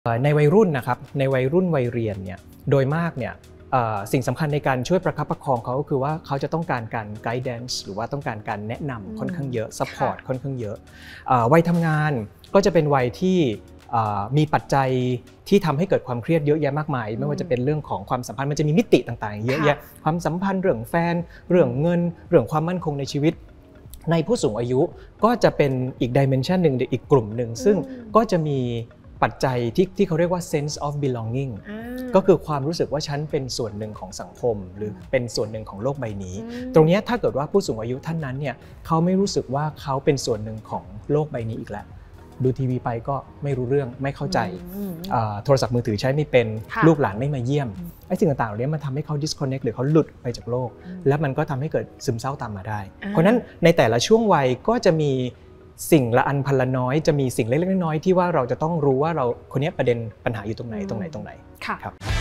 ในวัยรุ่นนะครับในวัยรุ่นวัยเรียนเนี่ยโดยมากเนี่ยสิ่งสำคัญในการช่วยประคับประคองเขาก็คือว่าเขาจะต้องการการ guidance หรือว่าต้องการการแนะนำค่อนข้างเยอะ support ค่อนข้างเยอะวัยทำงานก็จะเป็นวัยที่มีปัจจัยที่ทำให้เกิดความเครียดเยอะแยะมากมายไม่ว่าจะเป็นเรื่องของความสัมพันธ์มันจะมีมิติต่างๆเยอะแยะความสัมพันธ์เรื่องแฟนเรื่องเงินเรื่องความมั่นคงในชีวิตในผู้สูงอายุก็จะเป็นอีก dimension หนึ่งอีกกลุ่มหนึ่งซึ่งก็จะมีปัจจัยที่เขาเรียกว่า sense of belonging ก็คือความรู้สึกว่าฉันเป็นส่วนหนึ่งของสังคมหรือเป็นส่วนหนึ่งของโลกใบนี้ตรงนี้ถ้าเกิดว่าผู้สูงอายุท่านนั้นเนี่ยเขาไม่รู้สึกว่าเขาเป็นส่วนหนึ่งของโลกใบนี้อีกแล้วดูทีวีไปก็ไม่รู้เรื่องไม่เข้าใจโทรศัพท์มือถือใช้ไม่เป็นลูกหลานไม่มาเยี่ยมไอ้สิ่งต่างๆเหล่านี้มันทำให้เขา disconnect หรือเขาหลุดไปจากโลกแล้วมันก็ทำให้เกิดซึมเศร้าตามมาได้เพราะนั้นในแต่ละช่วงวัยก็จะมีสิ่งละอันพันละน้อยจะมีสิ่งเล็กๆน้อยๆที่ว่าเราจะต้องรู้ว่าเราคนนี้ประเด็นปัญหาอยู่ตรงไหนครับ